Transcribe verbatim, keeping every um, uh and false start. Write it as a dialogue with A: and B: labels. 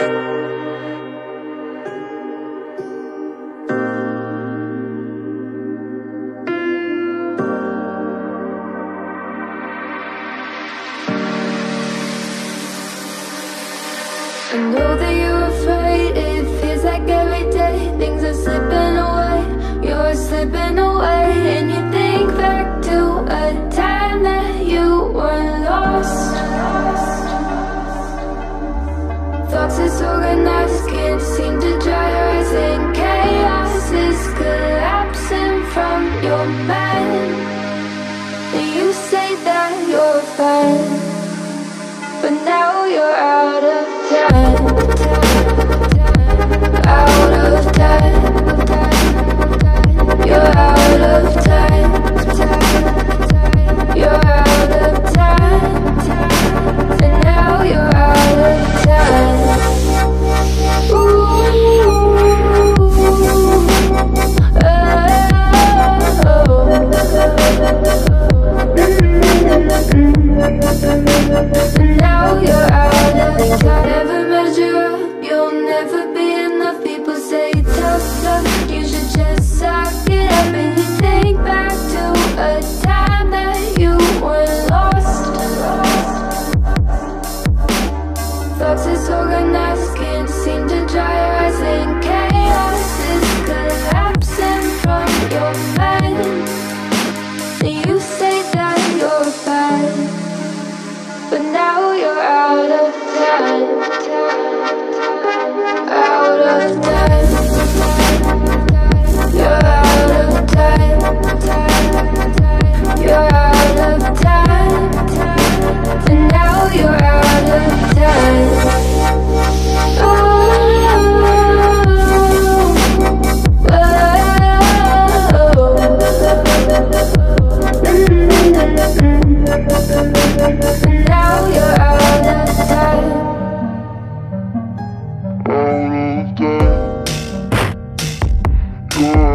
A: I know that you're afraid. It feels like every day things are slipping away. You're slipping away, and you think back to a time that you were lost. Thoughts disorganized, can't seem to dry your eyes, and chaos is collapsing from your mind. And you say that you're fine, but now you're out of time, out of time. You're out of time, you're out of time, and now you're out of time. Ooh, and now you're out of time. Never measure up, you'll never be enough. People say tough love, you should just suck it up. And you think back to a time that you were lost. Thoughts disorganized, can't seem to dry your eyes, and chaos is collapsing from your mind. And you say that you're fine, but now you're out of time, out of time. You're out of time, you're out of time, and now you're out of time. Oh, and now you're out of time.
B: Out of time. You're